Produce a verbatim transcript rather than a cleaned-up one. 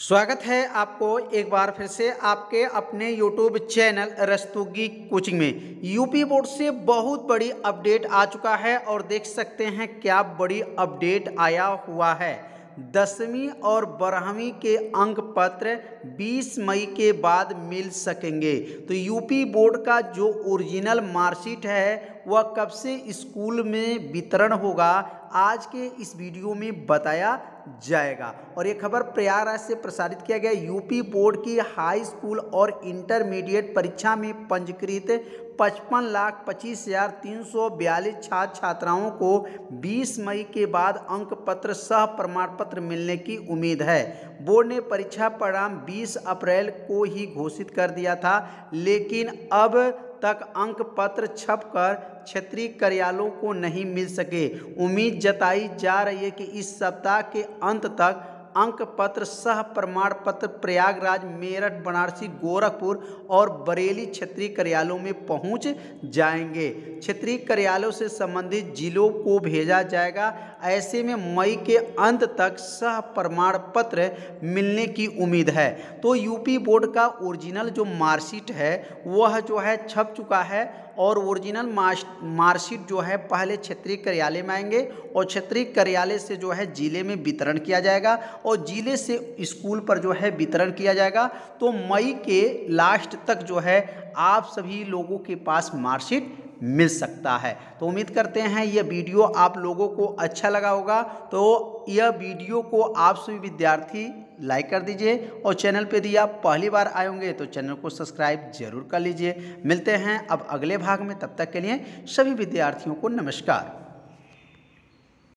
स्वागत है आपको एक बार फिर से आपके अपने यूट्यूब चैनल रस्तोगी कोचिंग में। यूपी बोर्ड से बहुत बड़ी अपडेट आ चुका है और देख सकते हैं क्या बड़ी अपडेट आया हुआ है। दसवीं और बारहवीं के अंक पत्र बीस मई के बाद मिल सकेंगे। तो यूपी बोर्ड का जो ओरिजिनल मार्कशीट है वह कब से स्कूल में वितरण होगा, आज के इस वीडियो में बताया जाएगा। और ये खबर प्रयागराज से प्रसारित किया गया। यूपी बोर्ड की हाई स्कूल और इंटरमीडिएट परीक्षा में पंजीकृत पचपन लाख पच्चीस हजार तीन सौ बयालीस छात्र छात्राओं को बीस मई के बाद अंक पत्र सह प्रमाण पत्र मिलने की उम्मीद है। बोर्ड ने परीक्षा परिणाम बीस अप्रैल को ही घोषित कर दिया था, लेकिन अब तक अंक पत्र छपकर क्षेत्रीय कार्यालयों को नहीं मिल सके। उम्मीद जताई जा रही है कि इस सप्ताह के अंत तक अंक पत्र सह प्रमाण पत्र प्रयागराज, मेरठ, बनारसी, गोरखपुर और बरेली क्षेत्रीय कार्यालयों में पहुंच जाएंगे। क्षेत्रीय कार्यालयों से संबंधित जिलों को भेजा जाएगा। ऐसे में मई के अंत तक सह प्रमाण पत्र मिलने की उम्मीद है। तो यूपी बोर्ड का ओरिजिनल जो मार्कशीट है वह जो है छप चुका है और ओरिजिनल मार्कशीट जो है पहले क्षेत्रीय कार्यालय में आएंगे और क्षेत्रीय कार्यालय से जो है जिले में वितरण किया जाएगा और जिले से स्कूल पर जो है वितरण किया जाएगा। तो मई के लास्ट तक जो है आप सभी लोगों के पास मार्कशीट मिल सकता है। तो उम्मीद करते हैं यह वीडियो आप लोगों को अच्छा लगा होगा। तो यह वीडियो को आप सभी विद्यार्थी लाइक कर दीजिए और चैनल पे यदि आप पहली बार आए होंगे तो चैनल को सब्सक्राइब जरूर कर लीजिए। मिलते हैं अब अगले भाग में, तब तक के लिए सभी विद्यार्थियों को नमस्कार।